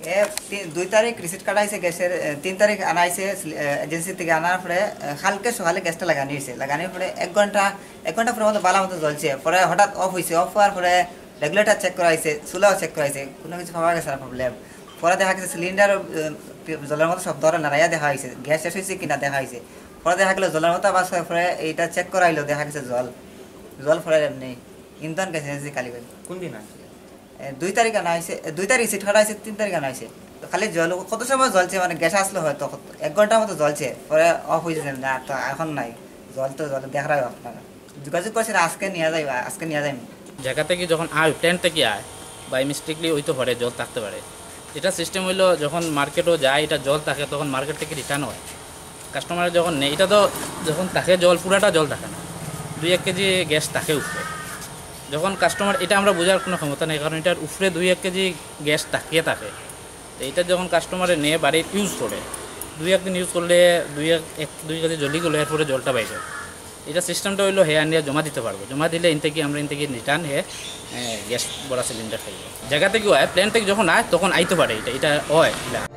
2 তারিখ রিসিট কাটাইছে গ্যাসের, 3 তারিখ আনাইছে এজেন্সি থেকে। আনার পরে কালকে সকালে গ্যাসটা লাগানি হয়েছে। লাগানোর পরে 1 ঘন্টা পরে মতো বালা মতো জ্বলছে। পরে হঠাৎ অফ হয়েছে। অফ হওয়ার পরে রেগুলেটার চেক করাইছে, চুলাও চেক করাইছে, কোনো কিছু পাওয়া গেছে না প্রবলেম। পরে দেখা গেছে সিলিন্ডার জলের মতো সব ধরে নাড়াইয়া দেখা হয়েছে, গ্যাস শেষ হয়েছে কিনা দেখা হয়েছে। পরে দেখা গেলো জলের মতো আবার পরে এইটা চেক করাইলো, দেখা গেছে জল পরে এমনি ইন্ধন গেছে এজেন্সি কালি করে। কোন দিন আছে? 2 তারিখ আনা হয়েছে, 2 তারিখ সিট কাটাইছে, 3 তারিখ আনা হয়েছে। তো খালি জল কত সময় জ্বলছে, মানে গ্যাস আসলো হয়তো 1 ঘন্টার মতো জ্বলছে, পরে অফ হয়েছে না, তো এখন নাই জল। তো জল দেখা রাখবে আপনারা, যোগাযোগ করছেন আজকে নিয়ে যাইবা, আজকে নিয়ে যাইনি। জায়গা থেকে যখন আয় ট্রেন থেকে আয় বাই মিস্টেকলি হইতে পারে জল থাকতে পারে। এটা সিস্টেম হইলো যখন মার্কেটও যায় এটা জল থাকে তখন মার্কেট থেকে রিটার্ন হয়। কাস্টমারের যখন নেই এটা তো যখন থাকে জল পুরাটা জল থাকে না, 2-1 কেজি গ্যাস থাকে উপরে। যখন কাস্টমার এটা আমরা বোঝার কোনো ক্ষমতা নেই, কারণ এটার উপরে 2-1 কেজি গ্যাস তাকিয়ে থাকে। তো এটা যখন কাস্টমারে নিয়ে বাড়ির ইউজ করে 2-1 দিন ইউজ করলে 2 কেজি জলই গেলো, এরপরে জলটা বাইরে। এটা সিস্টেমটা হইলো হে আনিয়ে জমা দিতে পারবো। জমা দিলে আমরা ইন থেকে রিটার্ন গ্যাস বড়া সিলিন্ডার খাইব। জায়গা থেকে হয় প্লেন থেকে যখন আয় তখন আইতে পারে, এটা হয়।